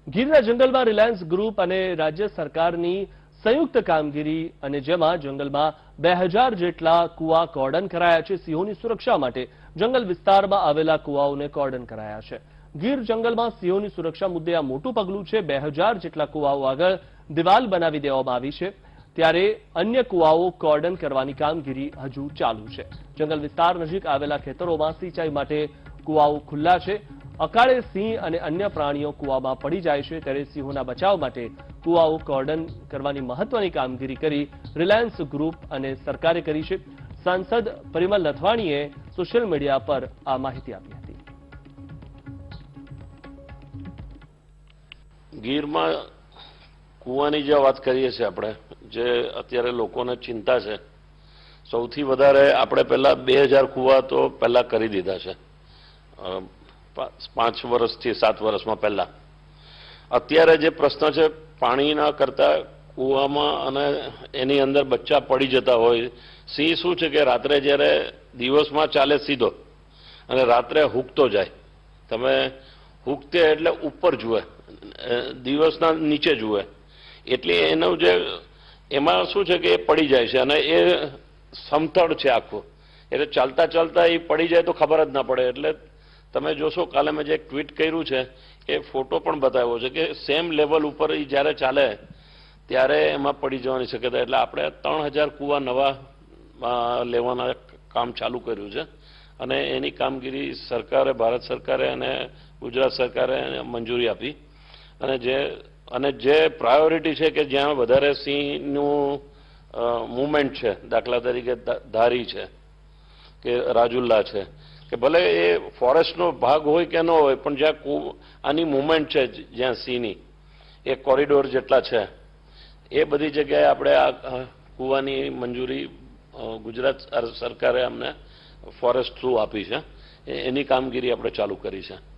ગીરના જંગલમાં Reliance group અને રાજ્ય સરકારની સંયુક્ત કામગીરી અને જેમાં જંગલમાં 2000 જેટલા કુવા કોર્ડન કરાયા છે। સિંહોની સુરક્ષા માટે જંગલ વિસ્તારમાં આવેલા કુવાઓને કોર્ડન કરાયા છે। ગીર જંગલમાં સિંહોની સુરક્ષા મુદ્દે આ મોટું પગલું છે। 2000 જેટલા કુવાઓ આગળ દિવાલ બનાવી દેવામાં આવી છે, ત્યારે અન્ય કુવાઓ કોર્ડન કરવાની કામગીરી હજુ ચાલુ છે। જંગલ વિસ્તાર નજીક આવેલા ખેતરોમાં સિંચાઈ માટે કુવાઓ ખુલ્લા છે। અકાળે સિંહ અને અન્ય પ્રાણીઓ કુવામાં પડી જાય છે, ત્યારે સિંહોના બચાવ માટે કુવાઓ કોર્ડન કરવાની મહત્વની કામગીરી કરી રિલાયન્સ ગ્રુપ અને સરકારે કરી છે। સાંસદ પરિમલ નથવાણીએ સોશિયલ મીડિયા પર આ માહિતી આપી હતી। ગીરમાં કુવાની જે વાત કરીએ છીએ આપણે, જે અત્યારે લોકોને ચિંતા છે, સૌથી વધારે આપણે પહેલા 2000 કુવા તો પહેલા કરી દીધા છે 5 વર્ષથી 7 વર્ષમાં પહેલા। અત્યારે જે પ્રશ્ન છે પાણીના કરતા કુવામાં અને એની અંદર બચ્ચા પડી જતા હોય। સિંહ શું છે કે રાત્રે જ્યારે દિવસમાં ચાલે સીધો અને રાત્રે હૂકતો જાય। તમે હૂકતે એટલે ઉપર જુએ, દિવસના નીચે જુએ, એટલે એનું જે એમાં શું છે કે એ પડી જાય છે અને એ સમતળ છે આખું, એટલે ચાલતા ચાલતા એ પડી જાય તો ખબર જ ના પડે। એટલે તમે જોશો, કાલે મેં જે ટ્વીટ કર્યું છે એ ફોટો પણ બતાવ્યો છે કે સેમ લેવલ ઉપર એ જ્યારે ચાલે ત્યારે એમાં પડી જવાની શક્યતા। એટલે આપણે 3000 કુવા નવા લેવાના કામ ચાલુ કર્યું છે અને એની કામગીરી સરકારે, ભારત સરકારે અને ગુજરાત સરકારે મંજૂરી આપી। અને જે પ્રાયોરિટી છે કે જ્યાં વધારે સિંહનું મૂવમેન્ટ છે, દાખલા તરીકે ધારી છે કે રાજુલા છે, કે ભલે એ ફોરેસ્ટનો ભાગ હોય કે ન હોય, પણ જ્યાં આની મૂવમેન્ટ છે, જ્યાં સિંહની એ કોરિડોર જેટલા છે, એ બધી જગ્યાએ આપણે આ કૂવાની મંજૂરી ગુજરાત સરકારે અમને ફોરેસ્ટ થ્રુ આપી છે। એની કામગીરી આપણે ચાલુ કરી છે।